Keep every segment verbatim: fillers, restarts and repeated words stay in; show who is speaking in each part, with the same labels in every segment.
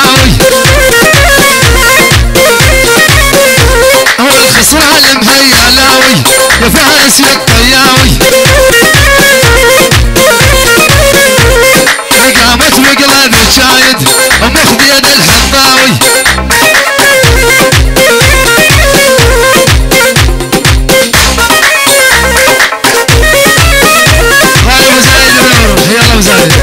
Speaker 1: الحلاوي هو الخصران المهيلاوي يا فارس يا الطياوي قامت وقلب الشايد ومخدي يد الحطاوي غالي مزايد بنور يلا مزايد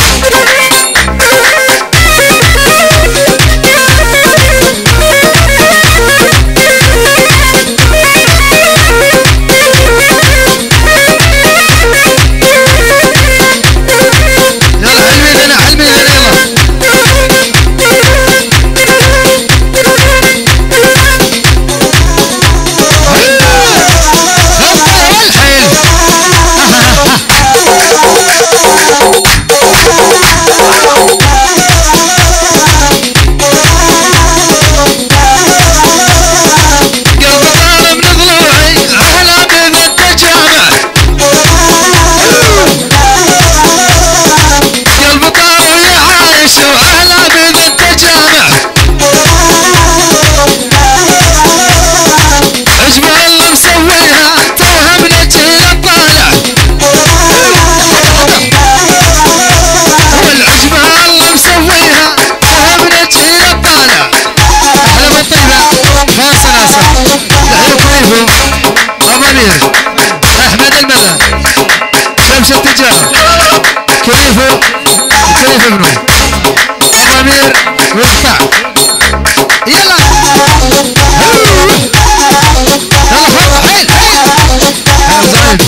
Speaker 1: احمد الملا شمس التجار كيفه كيف ابنه ضمير ويقطع يلا يلا فوق حيل حيل زايد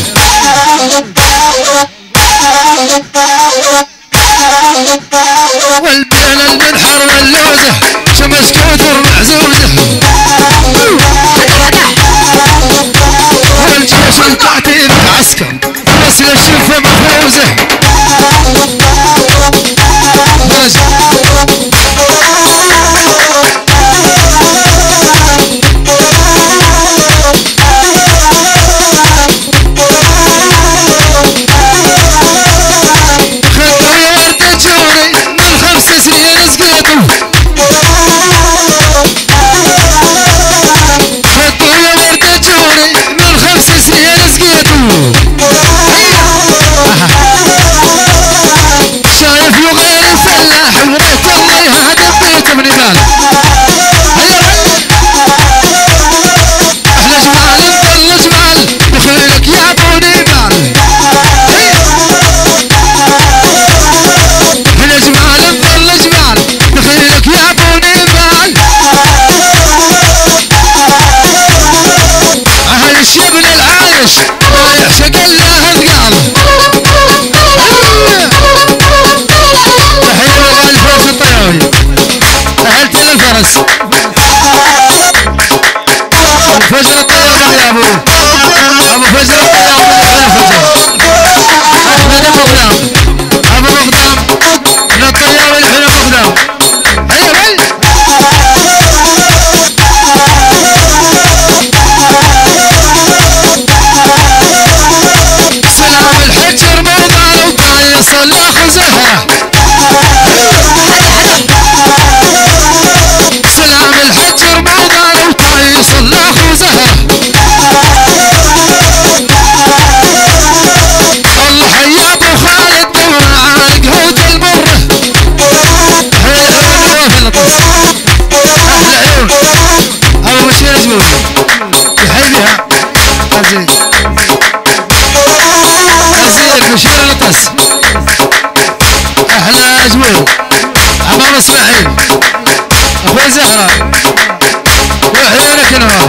Speaker 1: والبين المنحر واللوزه شمس كوثر معزوزه والجيش القاتل عسكر بس للشفه مفروزه شايف يغير الفلاح وريت الله هذا بيت من بال احلى جمال انت جمال بخيرك يا ابو نيبال احلى جمال انت جمال بخيرك يا ابو نيبال اهل الشبل العايش ما يعشق الا هالقال أهلت الفرس فجر الطيار يا أبو أبو فجر الطيار من الفجر أحمد مقدام أبو مقدام من الطيار الحين مقدام هيا وين سلام الحجر موضع وطاي صلاح زهره سلام الحجر موضع وطاي صلاح وزهره الله حيا ابو خالد ومعاك هود المره احلى عيون ابو بشير زبون يحييها غزير غزير بشير لطس احلى زبون عمام اسماعيل اخوي زهره وعيونك نور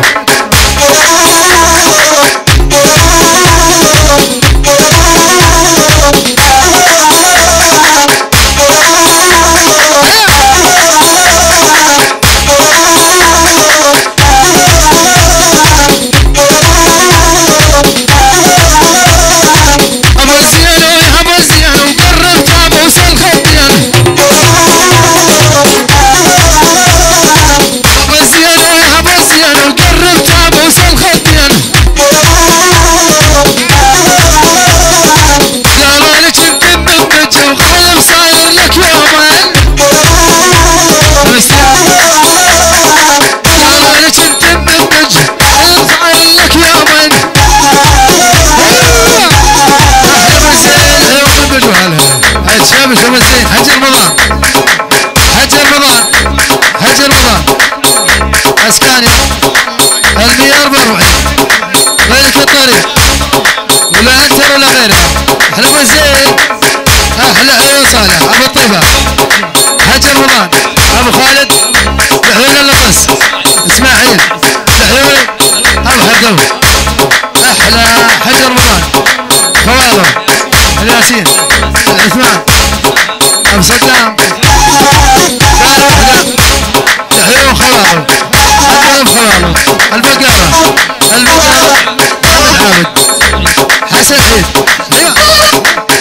Speaker 1: ابو زينو يا ابو زينو قربت ابو سلخدين ابو زينو يا ابو زينو قربت وشمسين حج رمضان حج رمضان حج رمضان اسكانيا المية أربعة وأربعين غيرك الطريق ولا انت ولا غيرك احلى ابو زين احلى عيون صالح ابو الطيبه حج رمضان ابو خالد لعيون اللطس اسماعيل لعيون ابو حدو احلى حج رمضان فواضل الياسين العثمان ابو صدام دار وحده لعيون خواضل القلب خواضل البقره البقره العابد حسن عيد ايوه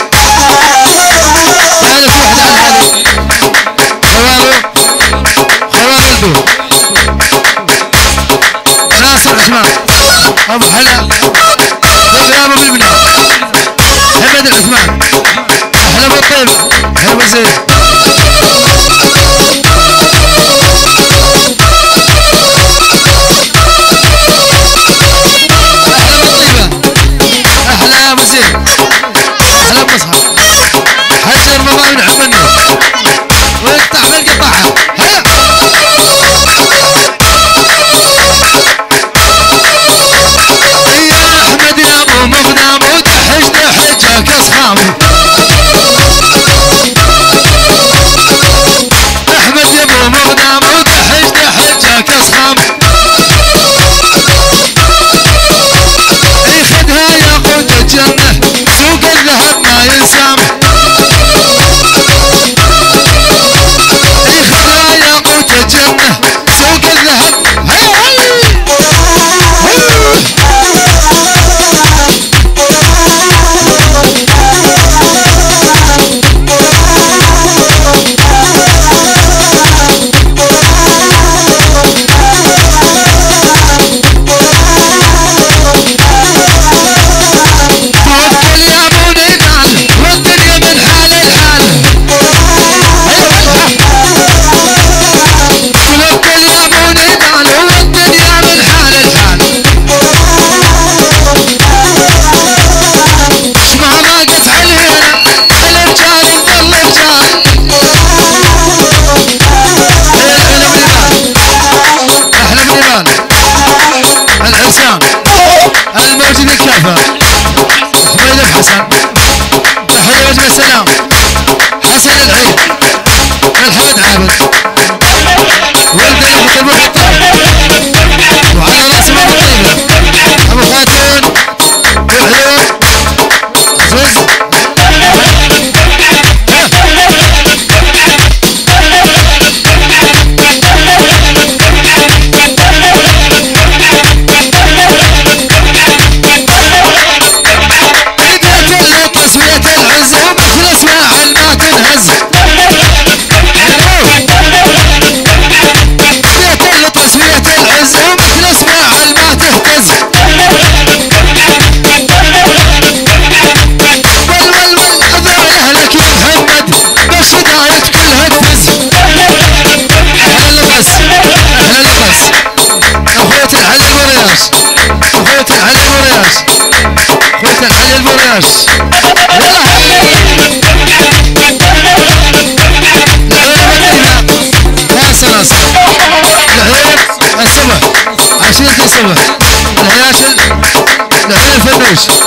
Speaker 1: ثالث وحده الحليب خوالو خوالو الدور ناصر عثمان ابو حلا ابو بالبناء حمد العثمان احلى ابو الطيب ابو زين احلى ابو زين احلى ابو مصحف حج رمضان عملنا ويقطع بالقطاعه يا احمد يا ابو مقدام ودحشنا حجك اصحاب احمد يا ابو مقدام ودحشنا حجك اصحاب خدها يا قوت الجنة سوق الذهب ما ينسام خدها يا قوت الجنة سوق الذهب العرسان الموجود الكافة حميد الحسن تحية وجه السلام حسن العيد الحمد عابد ولد يحيى ابو الطيب وعلى راس ابو الطيبه ابو خاتون وعيون عزوز اخوة العلي البورياش اخوة العلي البورياش يلا لعيون المدينة راس راس لعيون الصبح عشيرة الصبح الهياشل لعيون الفنوش